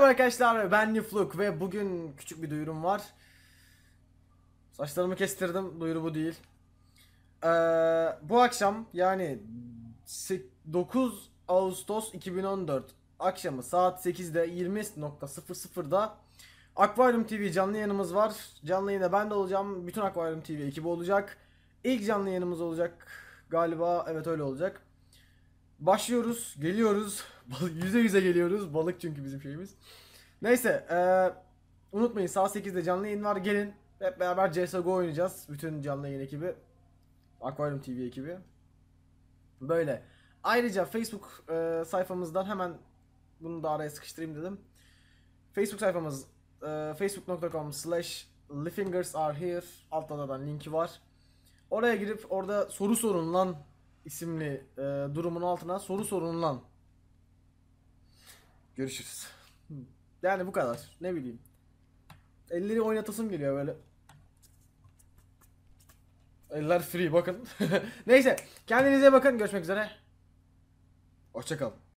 Merhaba arkadaşlar, ben Nifluk ve bugün küçük bir duyurum var. Saçlarımı kestirdim, duyuru bu değil. Ee, Bu akşam yani 9 Ağustos 2014 akşamı saat 8'de 20.00'da Aquarium TV canlı yayınımız var. Canlı yayında ben de olacağım. Bütün Aquarium TV ekibi olacak. İlk canlı yayınımız olacak galiba, evet öyle olacak. Başlıyoruz, geliyoruz. Yüze yüze geliyoruz. Balık çünkü bizim şeyimiz. Neyse, unutmayın saat 8'de canlı yayın var. Gelin hep beraber CSGO oynayacağız. Bütün canlı yayın ekibi. Aquarium TV ekibi. Böyle. Ayrıca Facebook sayfamızdan hemen bunu da araya sıkıştırayım dedim. Facebook sayfamız facebook.com/lifingersAreHere, altta da linki var. Oraya girip orada soru sorun lan isimli durumun altına soru sorun lan. Görüşürüz. Yani bu kadar. Ne bileyim. Elleri oynatasım geliyor böyle. Eller free bakın. Neyse. Kendinize bakın. Görüşmek üzere. Hoşça kalın.